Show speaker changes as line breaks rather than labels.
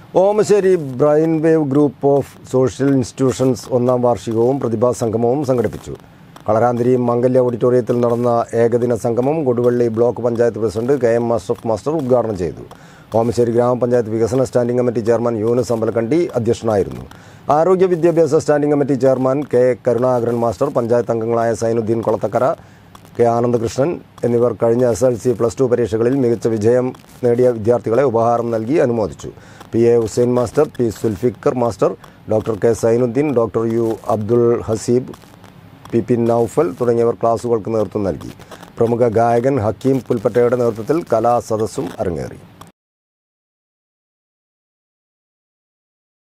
Omassery brain wave group of social institutions 1ാം വാർഷികവും പ്രതിഭാ സംഗമവും സംഘടിപ്പിച്ചു. കളരാന്തിരി മംഗല്യ ഓഡിറ്റോറിയത്തിൽ നടന്ന ഏകദിന സംഗമം Koduvally block panchayat president KM Ashraf master ഉദ്ഘാടനം ചെയ്തു. ഓമശ്ശേരി ഗ്രാമപഞ്ചായത്ത് വികസന standing committee chairman Yunus Ambalakandi അധ്യക്ഷനായിരുന്നു. ആരോഗ്യ വിദ്യാഭ്യാസ standing committee chairman K Karunakaran master, panchayat അംഗങ്ങളായ സൈനുദ്ദീൻ കൊളത്തക്കര, K ആനന്ദകൃഷ്ണൻ എന്നിവർ കഴിഞ്ഞ SLC+2 പരീക്ഷകളിൽ മികച്ച വിജയം നേടിയ വിദ്യാർത്ഥികളെ ഉപഹാരം നൽകി അനുമോദിച്ചു. PA Hussain master, P Zulfikar master, Dr. K Zainudheen, Dr. U Abdul Haseeb, PP Noufal തുടങ്ങിയവർ ക്ലാസുകൾക്ക് നേതൃത്വം നൽകി. പ്രമുഖ ഗായകൻ ഹക്കീം പുൽപ്പറ്റയുടെ നേതൃത്വത്തിൽ കലാസദസ്സും അരങ്ങേറി.